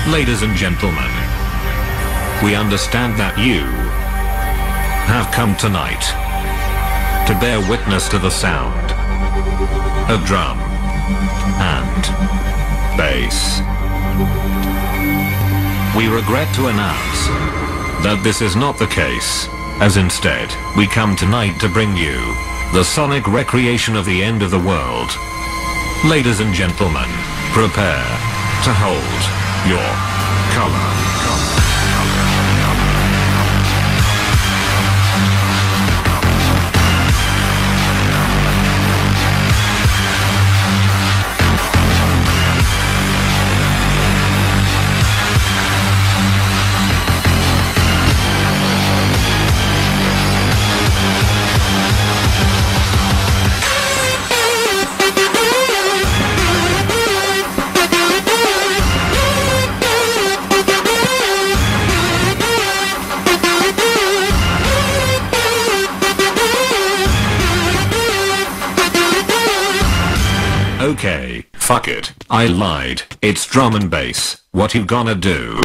Ladies and gentlemen, we understand that you have come tonight to bear witness to the sound of drum and bass. We regret to announce that this is not the case, as instead, we come tonight to bring you the sonic recreation of the end of the world. Ladies and gentlemen, prepare to hold your color. Okay, fuck it, I lied. It's drum and bass. What you gonna do?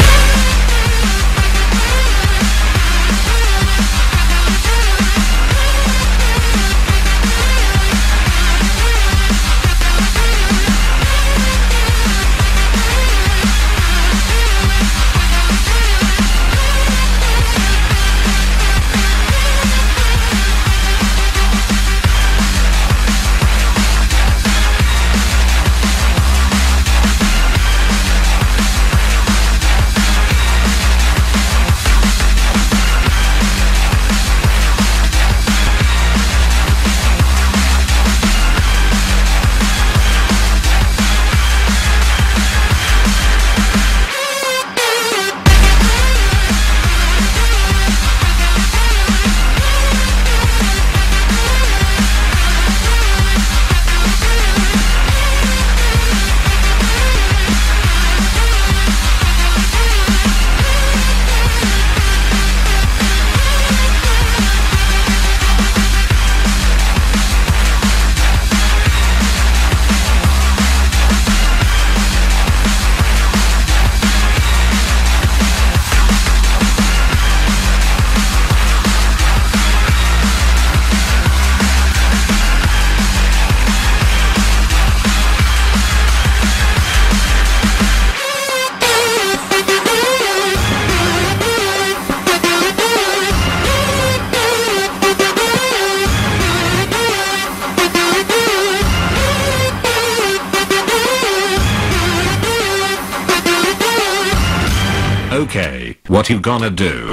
Okay, what you gonna do?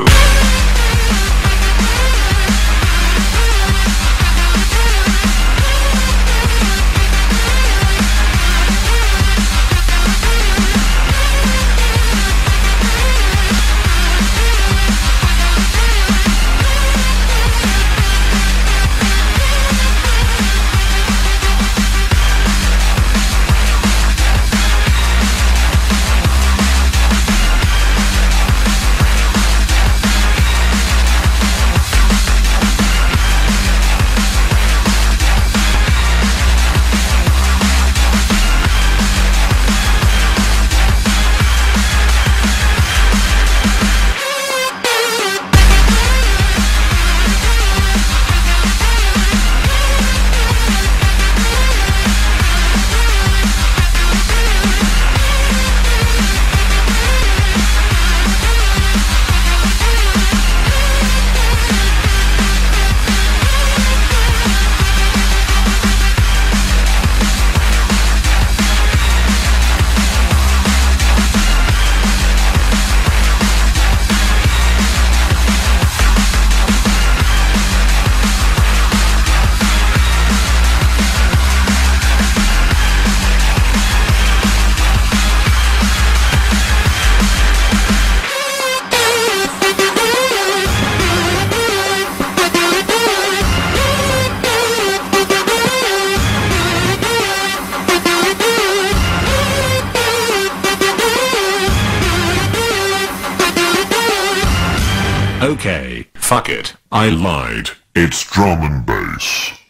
Okay, fuck it, I lied. It's drum and bass.